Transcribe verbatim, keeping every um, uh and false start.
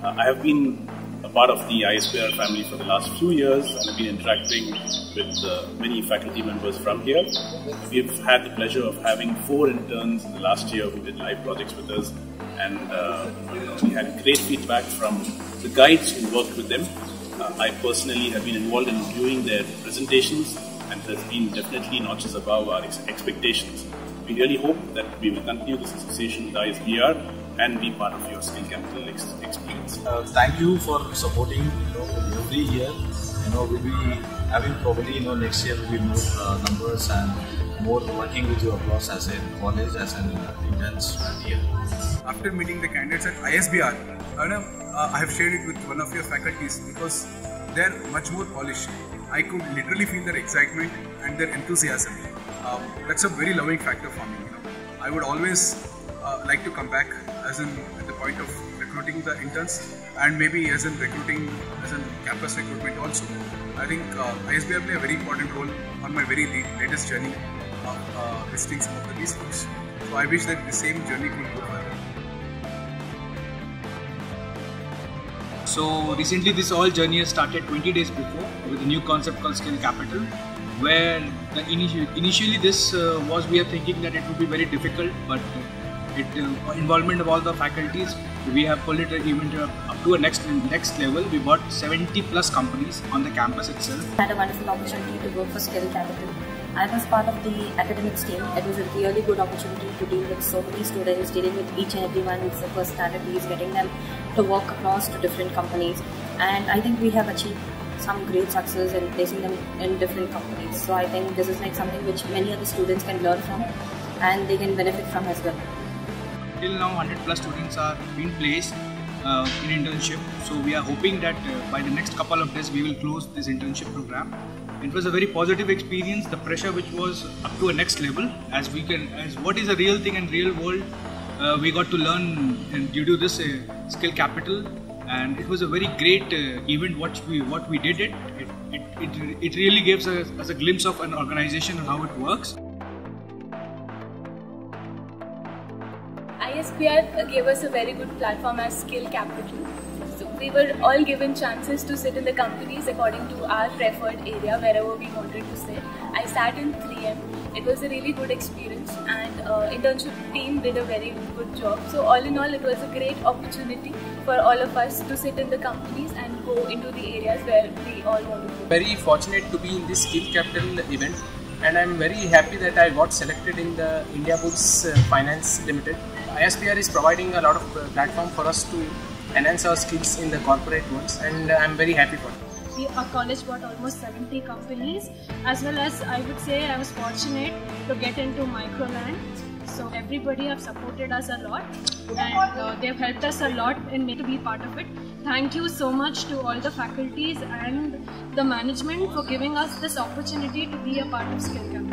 Uh, I have been a part of the I S B R family for the last few years, and I've been interacting with uh, many faculty members from here. We've had the pleasure of having four interns in the last year who did live projects with us, and uh, we had great feedback from the guides who worked with them. Uh, I personally have been involved in reviewing their presentations, and it has been definitely notches above our ex expectations. We really hope that we will continue this association with I S B R and be part of your skill capital ex experience. Uh, thank you for supporting, you know, every year. You know, we'll be having probably, you know, next year will be more uh, numbers and more working with your boss as a college, as an uh, interns here. After meeting the candidates at I S B R, I, know, uh, I have shared it with one of your faculties because they are much more polished. I could literally feel their excitement and their enthusiasm. Um, that's a very loving factor for me. You know, I would always uh, like to come back as in at the point of recruiting the interns, and maybe as in recruiting, as in campus recruitment also. I think uh, I S B R play a very important role on my very latest journey of uh, visiting some of the B schools. So I wish that the same journey could go further. So recently this all journey has started twenty days before with a new concept called Skill Capital, where the initially, initially this uh, was, we are thinking that it would be very difficult, but uh, it uh, involvement of all the faculties, we have pulled it even to, up to a next next level. We brought seventy plus companies on the campus itself. I had a wonderful opportunity to work for Skill Capital. I was part of the academics team. It was a really good opportunity to deal with so many students, dealing with each and everyone's personalities, getting them to work across to different companies. And I think we have achieved some great success in placing them in different companies. So I think this is like something which many other students can learn from and they can benefit from as well. Till now, one hundred plus students are being placed uh, in internship. So we are hoping that uh, by the next couple of days we will close this internship program. It was a very positive experience. The pressure which was up to a next level, as we can, as what is a real thing in real world, uh, we got to learn and due to this uh, skill capital, and it was a very great uh, event. What we what we did it, it it, it, it really gives us, us a glimpse of an organization and how it works. I S B R gave us a very good platform as skill capital. So we were all given chances to sit in the companies according to our preferred area, wherever we wanted to sit. I sat in three M. It was a really good experience, and uh, internship team did a very good job. So all in all, it was a great opportunity for all of us to sit in the companies and go into the areas where we all want to go. Very fortunate to be in this skill capital event, and I'm very happy that I got selected in the India Books uh, Finance Limited. I S B R is providing a lot of uh, platform for us to enhance our skills in the corporate world, and uh, I'm very happy for it. We, our college got almost seventy companies, as well as I would say I was fortunate to get into Microland. So everybody have supported us a lot, and uh, they've helped us a lot in me to be part of it. Thank you so much to all the faculties and the management for giving us this opportunity to be a part of Skill Capital.